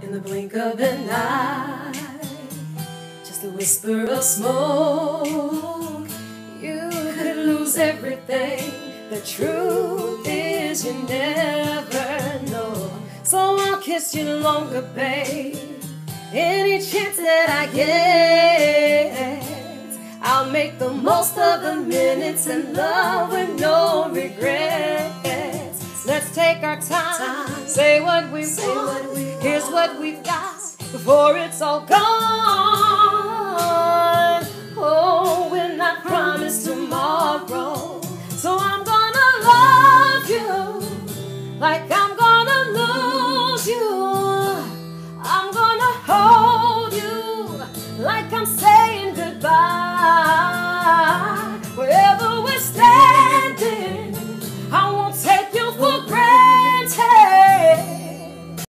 in the blink of an eye, just a whisper of smoke. You could lose everything. The truth is you never know. So I'll kiss you longer, babe. Any chance that I get, I'll make the most of the minutes and love with no regrets. Let's take our time, say what we want. Here's what we've got before it's all gone.